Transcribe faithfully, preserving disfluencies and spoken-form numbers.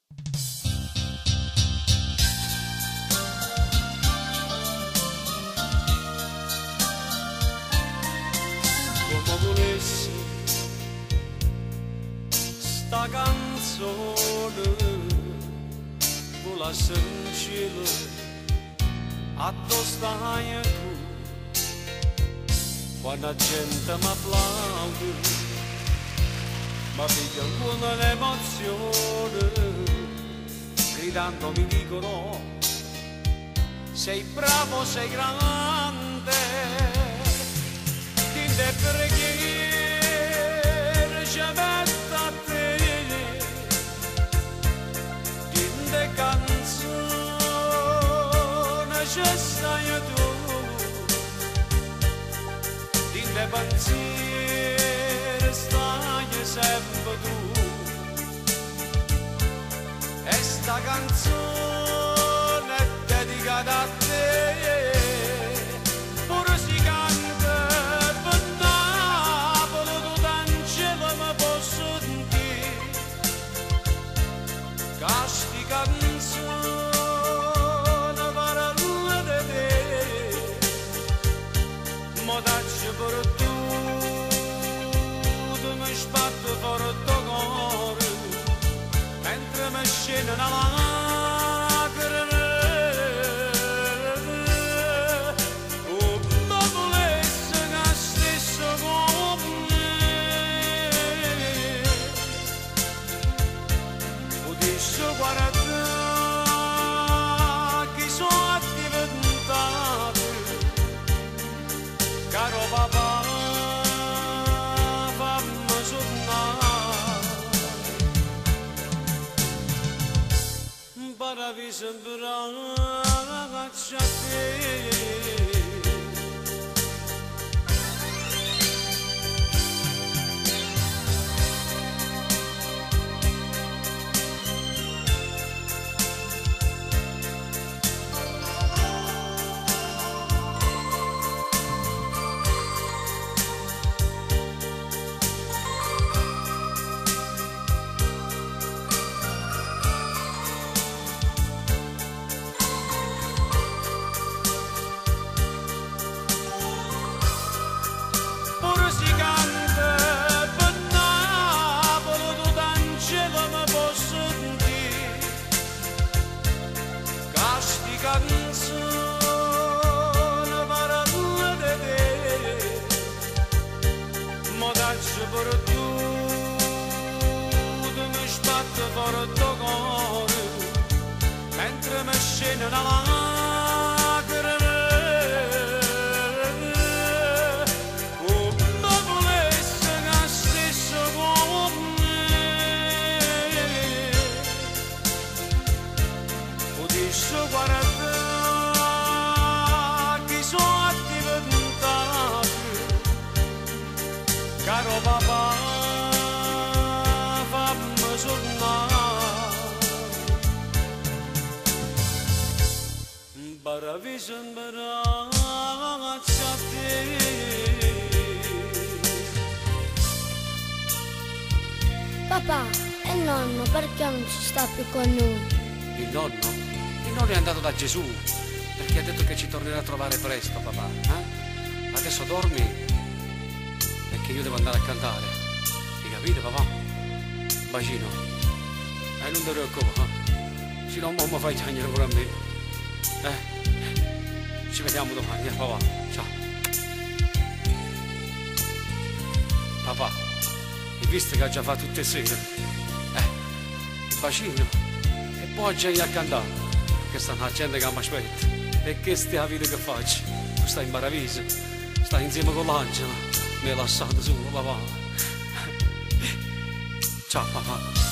Come volessi sta canzone volasse in cielo addosso stai tu quando la gente mi applaude ma piglia ancora l'emozione gridando mi dicono sei bravo, sei grande ti de preghiere ci metto a te ti de canzone ci stai tu ti de pensieri stai sempre tu e sta canzone è dedicata a te pure si canta per Napoli tutto in cielo mi posso sentire che sti canzone parla di te mo taccio per tu tu mi sbatto fuori il tuo cuore mentre mi scende una lacrima oh ma volesse che stesso con me potessi guardare chi sono diventati caro papà fammi sognare paradiso braccia a te canzone parla di te mo taccio per tu tu mi sbatto fuori il tuo cuore mentre mi scende una lacrima oh ma volesse che stesso con me potessi guardare caro papà fammi sognare paradiso in braccia a te papà e il nonno perché non ci sta più con noi? Il nonno? Il nonno è andato da Gesù perché ha detto che ci tornerà a trovare presto papà eh? Adesso dormi che io devo andare a cantare, hai capito papà? Bacino, e eh, non ti preoccupare, eh? Se no mamma fai piangere pure a me, eh? Ci vediamo domani, eh papà, ciao. Papà, hai visto che ha già fatto tutte le sere? Eh, bacino, e poi c'è a cantare, che sta una gente che mi aspetta, e che stia vita che faccio? Tu stai in Paradiso, stai insieme con l'Angela. Mi ha lasciato solo papà. Ciao papà.